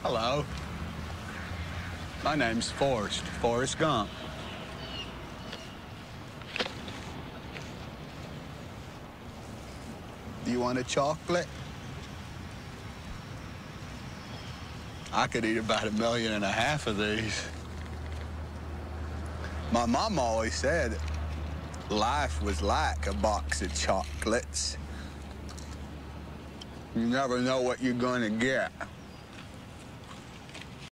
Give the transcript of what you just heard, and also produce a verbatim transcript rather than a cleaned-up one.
Hello. My name's Forrest, Forrest Gump. Do you want a chocolate? I could eat about a million and a half of these. My mom always said life was like a box of chocolates. You never know what you're gonna get.